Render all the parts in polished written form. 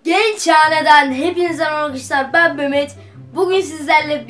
Genç Hane'den hepinize merhaba arkadaşlar, ben Mehmet. Bugün sizlerle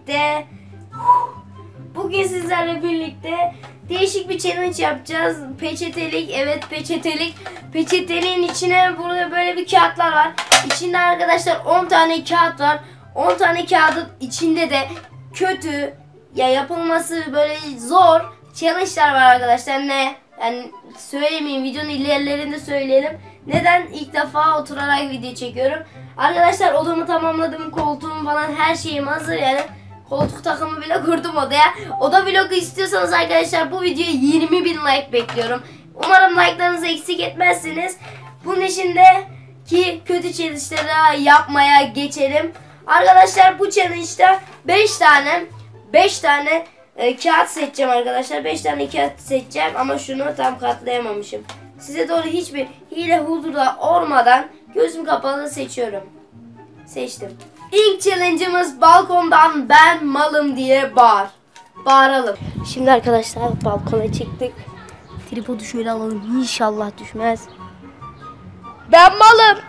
birlikte değişik bir challenge yapacağız. Peçetelik, evet peçetelik. Peçeteliğin içine burada böyle bir kağıtlar var. İçinde arkadaşlar 10 tane kağıt var. 10 tane kağıdın içinde de kötü ya yapılması böyle zor challenge'lar var arkadaşlar. Ne? Yani söylemeyeyim, videonun ilerlerinde söyleyelim. Neden? İlk defa oturarak video çekiyorum. Arkadaşlar odamı tamamladım. Koltuğum falan her şeyim hazır yani. Koltuk takımı bile kurdum odaya. Oda vlogu istiyorsanız arkadaşlar bu videoya 20.000 like bekliyorum. Umarım like'larınızı eksik etmezsiniz. Bunun içindeki kötü challenge'ları yapmaya geçelim. Arkadaşlar bu challenge'da 5 tane kağıt seçeceğim arkadaşlar. 5 tane kağıt seçeceğim ama şunu tam katlayamamışım. Size doğru hiçbir hile hurdura olmadan gözüm kapalı seçiyorum. Seçtim. İlk challenge'ımız balkondan ben malım diye bağıralım. Şimdi arkadaşlar balkona çıktık. Tripodu şöyle alalım, inşallah düşmez. Ben malım.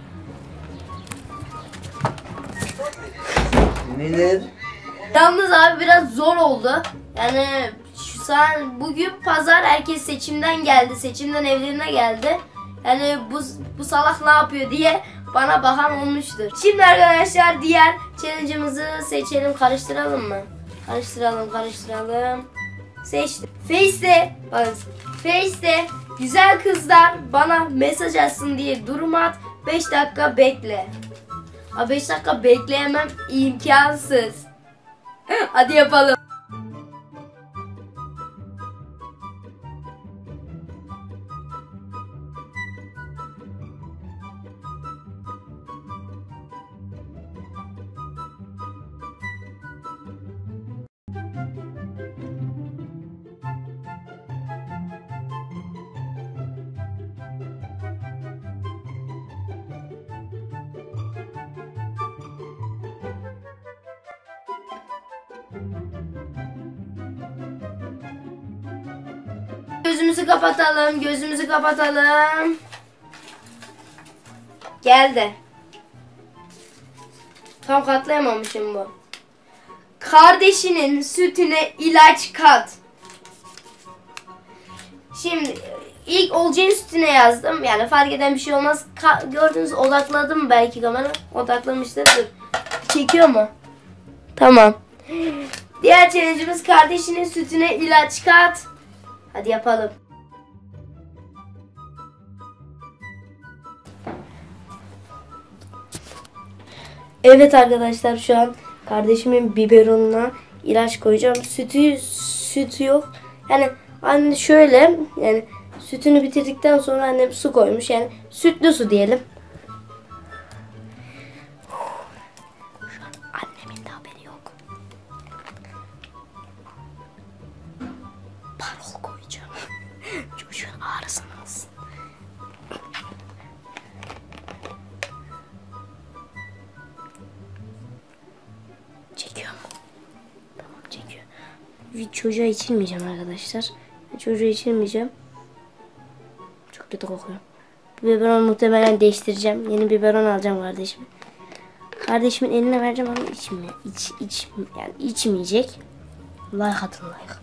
Neler? Yalnız abi biraz zor oldu. Yani bugün pazar, herkes seçimden geldi. Seçimden evlerine geldi. Yani bu salak ne yapıyor diye bana bakan olmuştur. Şimdi arkadaşlar diğer challenge'ımızı seçelim. Karıştıralım mı? Karıştıralım. Seçtim. Face'te güzel kızlar bana mesaj atsın diye durum at. 5 dakika bekle. 5 dakika bekleyemem, imkansız. Hadi yapalım. Gözümüzü kapatalım. Geldi. Tam katlayamamışım bu. Kardeşinin sütüne ilaç kat. Şimdi ilk Olcay'ın sütüne yazdım. Yani fark eden bir şey olmaz. Gördünüz, odakladım belki kamera. Odaklamıştır. Dur. Çekiyor mu? Tamam. Diğer challenge'ımız kardeşinin sütüne ilaç kat. Hadi yapalım. Evet arkadaşlar, şu an kardeşimin biberonuna ilaç koyacağım. Sütü yok. Yani anne şöyle, yani sütünü bitirdikten sonra annem su koymuş. Yani sütlü su diyelim. Şu an annemin de haberi yok. Parol koyacağım. Çocuğun ağrısını alsın. Çekiyor mu? Tamam, çekiyor. Çocuğa içirmeyeceğim arkadaşlar. Çocuğa içirmeyeceğim. Çok kötü kokuyor. Biberon muhtemelen değiştireceğim. Yeni biberon alacağım kardeşime. Kardeşimin eline vereceğim ama yani içmeyecek. Like atın, like.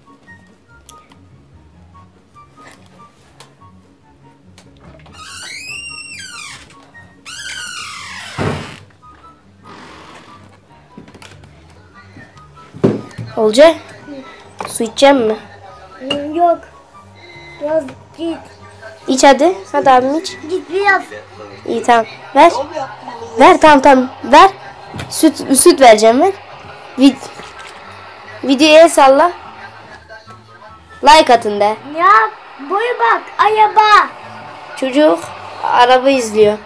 Olcay, su içeceğim mi? Yok. Biraz git. İç hadi. Hadi abim iç. Git biraz. İyi tamam. Ver. Ver tamam. Ver. Süt vereceğim ben. Videoya salla. Like atın de. Ya boya bak. Araba. Çocuk araba izliyor.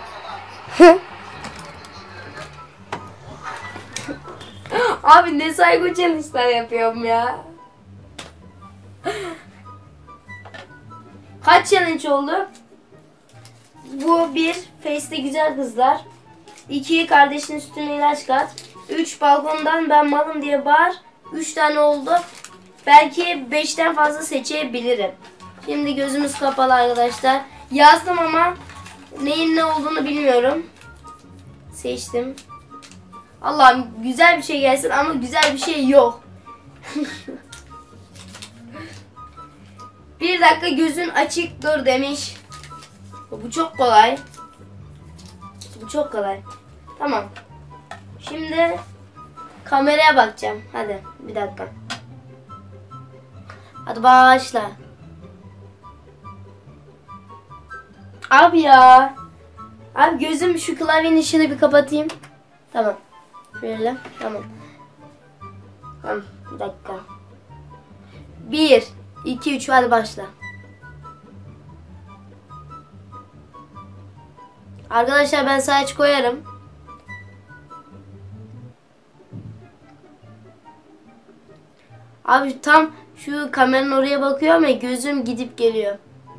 Abi ne saygı challenge'lar yapıyorum ya. Kaç challenge oldu? Bu 1. Face'te güzel kızlar. 2. Kardeşinin sütüne ilaç kat. 3. Balkondan ben malım diye bağır. 3 tane oldu. Belki 5'ten fazla seçebilirim. Şimdi gözümüz kapalı arkadaşlar. Yazdım ama neyin ne olduğunu bilmiyorum. Seçtim. Allah'ım güzel bir şey gelsin ama güzel bir şey yok. Bir dakika gözün açık dur demiş. Bu çok kolay. Bu çok kolay. Tamam. Şimdi kameraya bakacağım. Hadi bir dakika. Hadi başla. Abi ya. Abi gözüm şu klavyenin ışığını bir kapatayım. Tamam. Şöyle. Tamam. Tamam. Bir dakika. 1, 2, 3 hadi başla. Arkadaşlar ben saç koyarım. Abi tam şu kameranın oraya bakıyor ama gözüm gidip geliyor.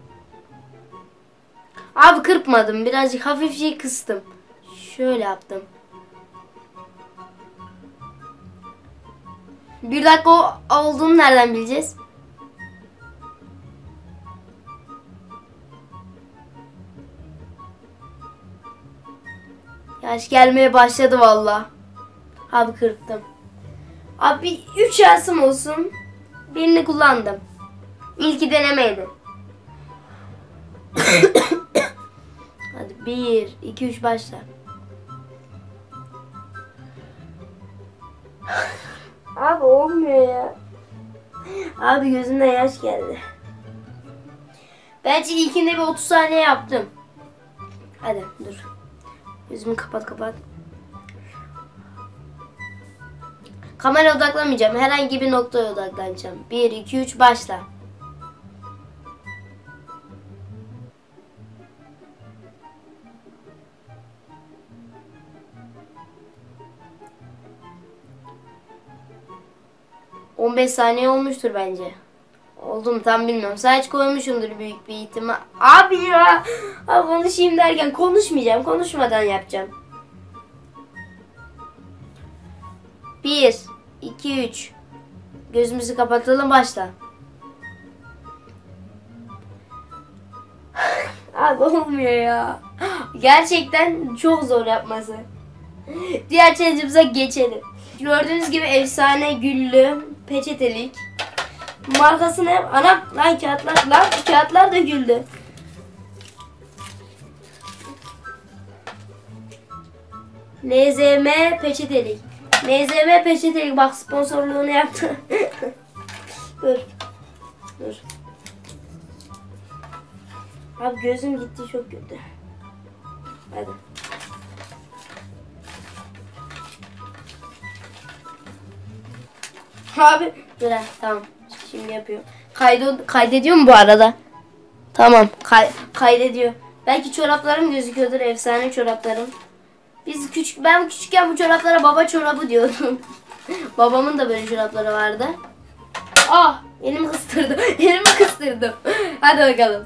Abi kırpmadım. Birazcık hafifçe kıstım. Şöyle yaptım. Bir dakika o olduğunu nereden bileceğiz? Yaş gelmeye başladı valla. Abi kırptım. Abi 3 şansım olsun. Birini kullandım. İlki denemeydi. Hadi 1, 2, 3 başla. Abi olmuyor ya. Abi gözümden yaş geldi. Bence ilkinde bir 30 saniye yaptım. Hadi dur. Gözümü kapat. Kamera odaklamayacağım. Herhangi bir noktaya odaklanacağım. 1, 2, 3 başla. ...15 saniye olmuştur bence. Oldu mu tam bilmiyorum. Saç koymuşumdur büyük bir ihtimal. Abi ya! Abi konuşayım derken konuşmayacağım. Konuşmadan yapacağım. 1, 2, 3. Gözümüzü kapatalım başla. Abi olmuyor ya. Gerçekten çok zor yapması. Diğer challenge'ımıza geçelim. Gördüğünüz gibi efsane güllü peçetelik. Markası ne? Anam lan kağıtlar döküldü. NZM peçetelik. NZM peçetelik bak sponsorluğunu yaptı. Dur. Abi gözüm gitti çok kötü. Hadi. Abi dur tamam. Şimdi yapıyorum. Kaydediyor mu bu arada? Tamam. Kaydediyor. Belki çoraplarım gözüküyordur. Efsane çoraplarım. Ben küçükken bu çoraplara baba çorabı diyordum. Babamın da böyle çorapları vardı. Ah! Elimi kıstırdım. Hadi bakalım.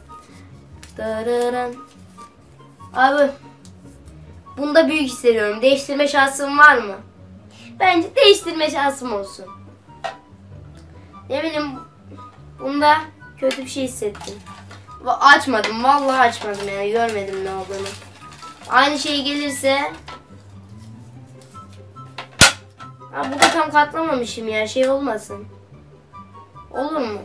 Abi bunda büyük hissediyorum. Değiştirme şansım var mı? Bence değiştirme şansım olsun. Ne bileyim bunda kötü bir şey hissettim. Açmadım. Vallahi açmadım yani. Görmedim ne olduğunu. Aynı şey gelirse burada tam katlamamışım ya. Şey olmasın. Olur mu?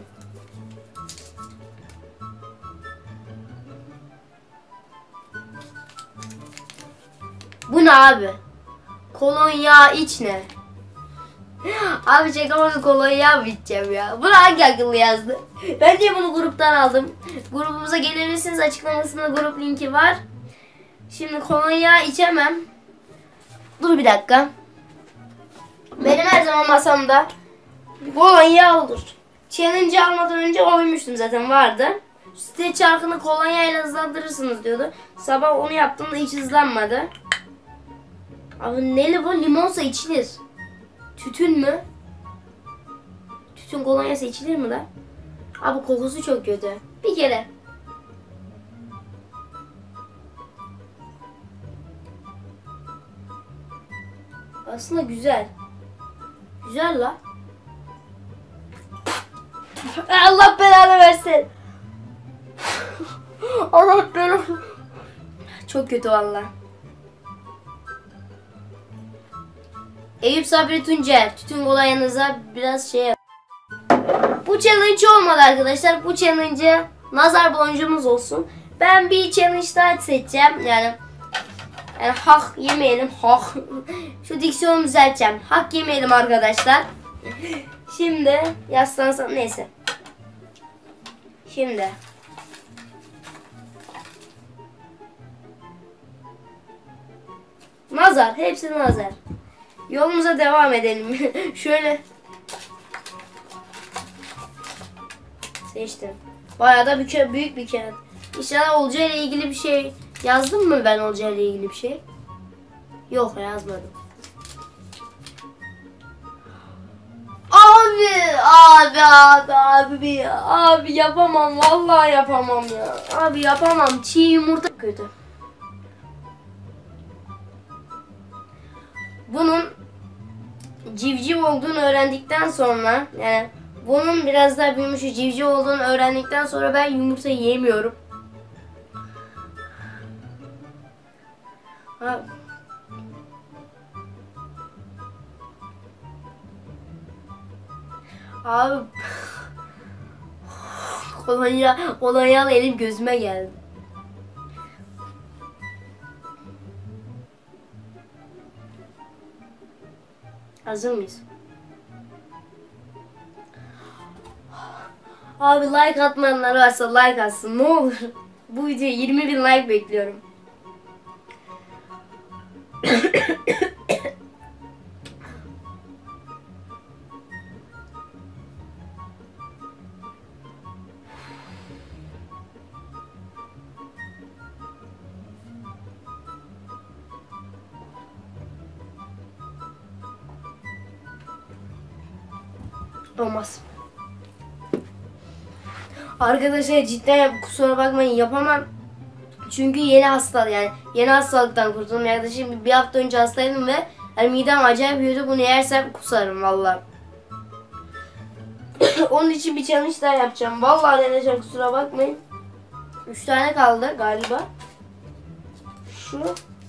Bu ne abi? Kolonya iç ne? Abi çakamadı kolonya mı içeceğim ya? Bunu hangi akıllı yazdı? Ben de bunu gruptan aldım. Grubumuza gelebilirsiniz. Açıklamasında grup linki var. Şimdi kolonya içemem. Dur bir dakika. Benim her zaman masamda kolonya olur. Challenge almadan önce koymuştum zaten vardı. Site çarkını kolonya ile hızlandırırsınız diyordu. Sabah onu yaptım da hiç hızlanmadı. Abi neli bu? Limonsa içilir. Tütün mü? Tütün kolonyası içilir mi da? Abi kokusu çok kötü. Bir kere. Aslında güzel. Güzel la. Allah belanı versin. Allah belanı. Çok kötü valla. Eyüp Sabri Tuncer. Tütün olayınıza biraz şey yap. Bu challenge olmadı arkadaşlar. Bu challenge'e nazar boncuğumuz olsun. Ben bir challenge daha seçeceğim. Yani hak yemeyelim. Hak. Şu diksiyonumu düzelteceğim. Hak yemeyelim arkadaşlar. Şimdi yaslansam neyse. Şimdi. Nazar. Hepsi nazar. Yolumuza devam edelim. Şöyle. Seçtim. Bayağı da büyük bir kağıt. İnşallah Olca ile ilgili bir şey yazdım mı ben Olca ile ilgili bir şey? Yok, yazmadım. Abi yapamam, vallahi yapamam ya. Abi yapamam. Çiğ yumurta kötü. Bunun civciv olduğunu öğrendikten sonra, yani bunun biraz daha büyümüş civciv olduğunu öğrendikten sonra ben yumurta yemiyorum. Abi kolonyalı elim gözüme geldi. Hazır mıyız? Abi like atmayanlar varsa like atsın ne olur. Bu videoya 20.000 like bekliyorum. Olmaz. Arkadaşlar cidden kusura bakmayın, yapamam. Çünkü yeni hastalık, yani yeni hastalıktan kurtuldum. Yaklaşık bir hafta önce hastaydım ve yani midem acayip yiyordu. Bunu yersem kusarım vallahi. Onun için bir challenge daha yapacağım. Vallahi deneyeceğim, kusura bakmayın. 3 tane kaldı galiba. Şu.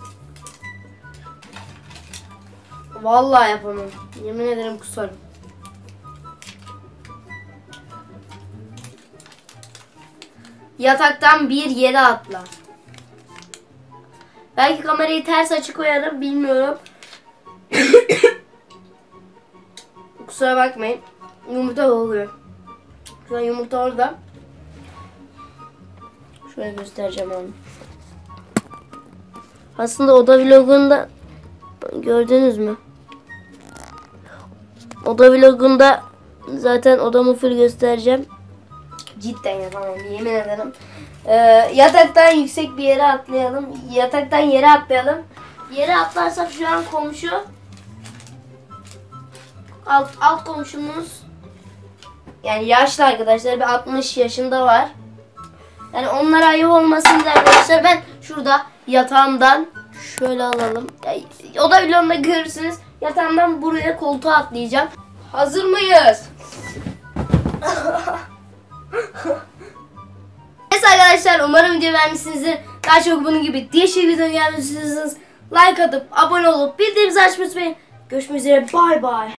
Vallahi yapamam. Yemin ederim kusarım. Yataktan bir yere atla. Belki kamerayı ters açık koyarım, bilmiyorum. Kusura bakmayın. Yumurta oluyor. Şu an yumurta orada. Şöyle göstereceğim onu. Aslında oda vlogunda gördünüz mü? Oda vlogunda zaten odamı full göstereceğim. Cidden yapamam, yemin ederim. Yataktan yüksek bir yere atlayalım. Yataktan yere atlayalım. Yere atlarsak şu an komşu, alt komşumuz, yani yaşlı arkadaşlar, bir 60 yaşında var. Yani onlara ayıp olmasın diye arkadaşlar ben şurada yatağımdan şöyle alalım. O da vlogunda görürsünüz. Yatağımdan buraya koltuğa atlayacağım. Hazır mıyız? Evet arkadaşlar, umarım video beğenmişsinizdir. Daha çok bunun gibi değişik video gelmişsiniz. Like atıp abone olup bildirimleri açmayı unutmayın. Görüşmek üzere, bay bay.